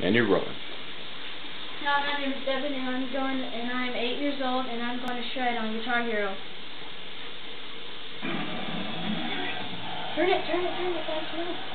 And you're rolling. Hi, my name is Devin, and I'm 8 years old, and I'm going to shred on Guitar Hero. Turn it, guys, turn it.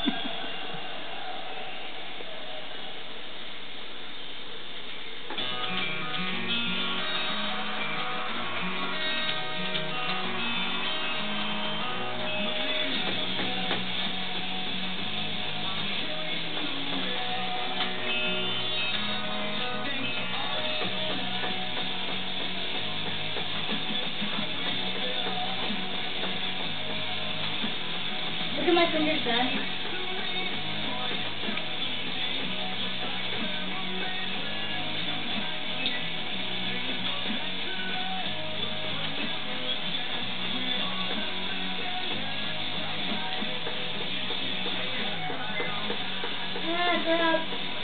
Look at my fingers, Dad. Ah, crap.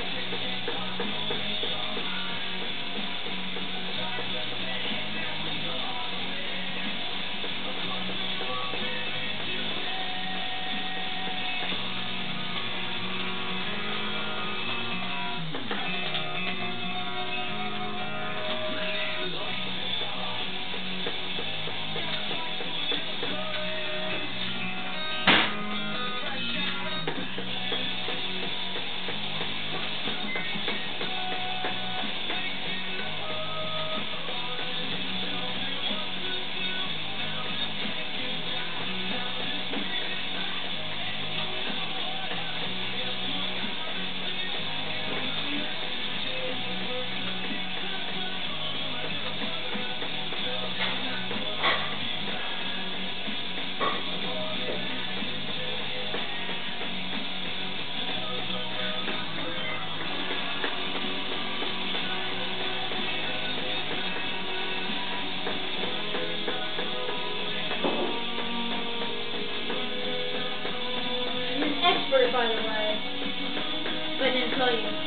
Expert, by the way, but I didn't tell you.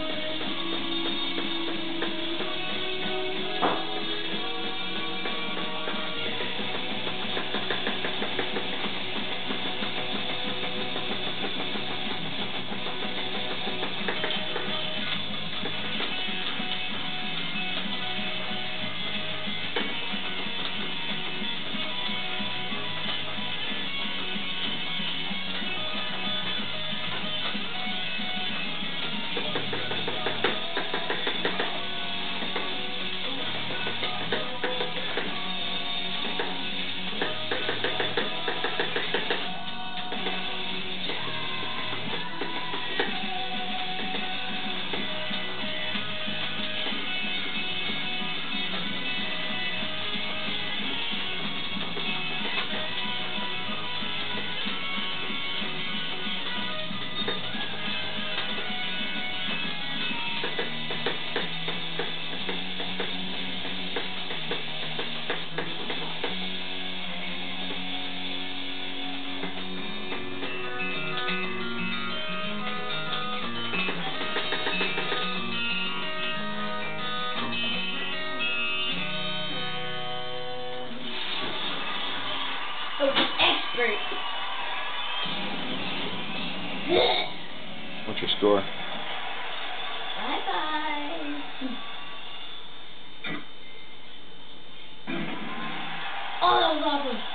Oh, expert. What's your score? Bye-bye. Oh, that was awesome.